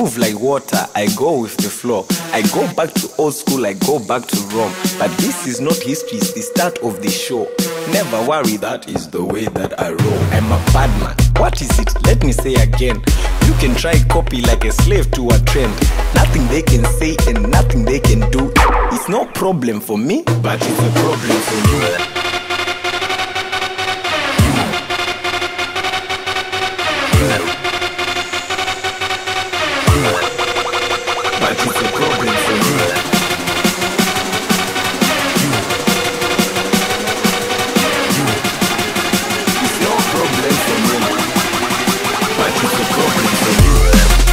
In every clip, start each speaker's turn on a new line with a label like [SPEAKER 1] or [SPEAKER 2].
[SPEAKER 1] move like water, I go with the flow. I go back to old school, I go back to Rome. But this is not history, it's the start of the show. Never worry, that is the way that I roll. I'm a bad man. What is it? Let me say again. You can try copy like a slave to a trend. Nothing they can say and nothing they can do. It's no problem for me, but it's a problem for you. But it's a problem for you. It's no problem for me. But it's a problem for you.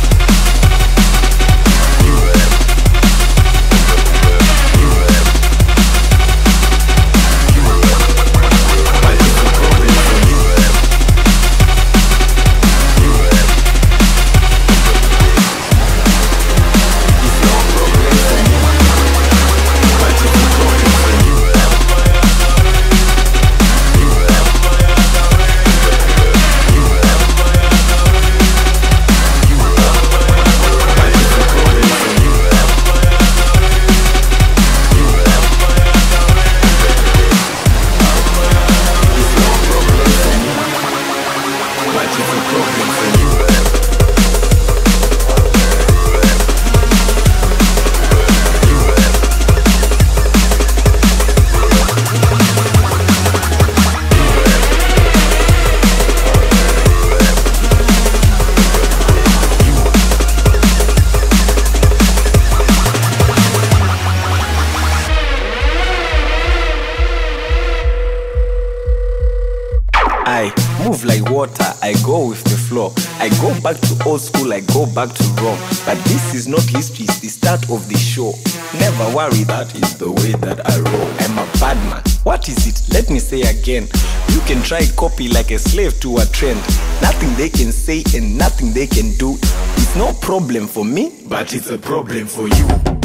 [SPEAKER 1] I move like water, I go with the flow. I go back to old school, I go back to Rome. But this is not history, it's the start of the show. Never worry, that is the way that I roll. I'm a bad man. What is it? Let me say again. You can try copy like a slave to a trend. Nothing they can say and nothing they can do. It's no problem for me, but it's a problem for you.